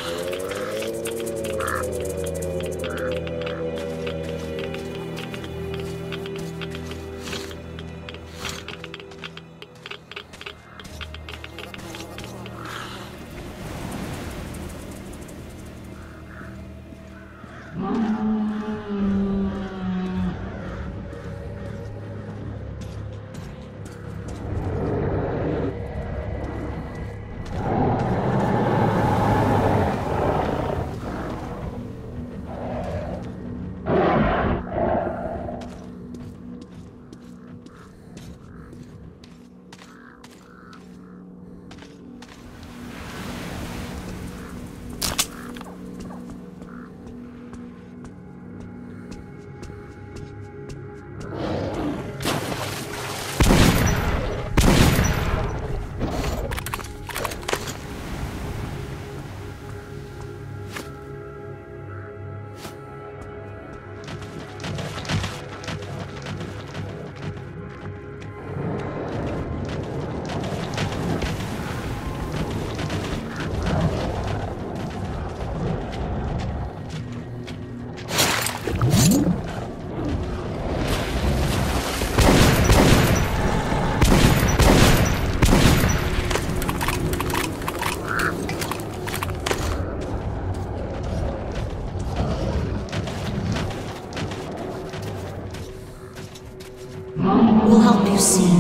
We'll help you see.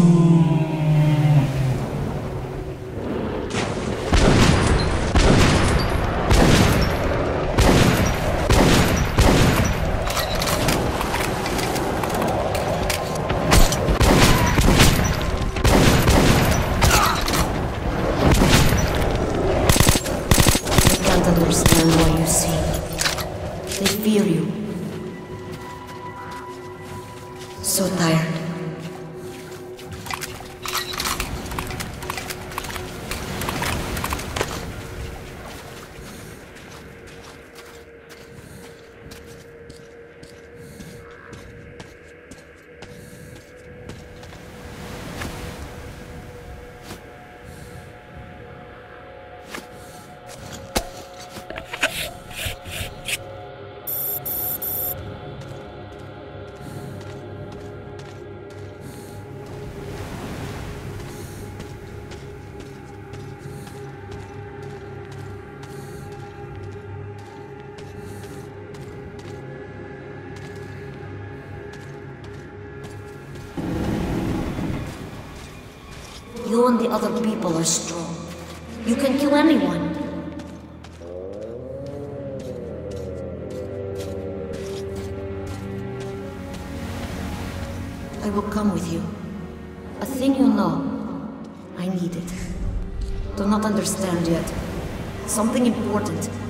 Understand what you see. They fear you. So tired. You and the other people are strong. You can kill anyone. I will come with you. A thing you know. I need it. Do not understand yet. Something important.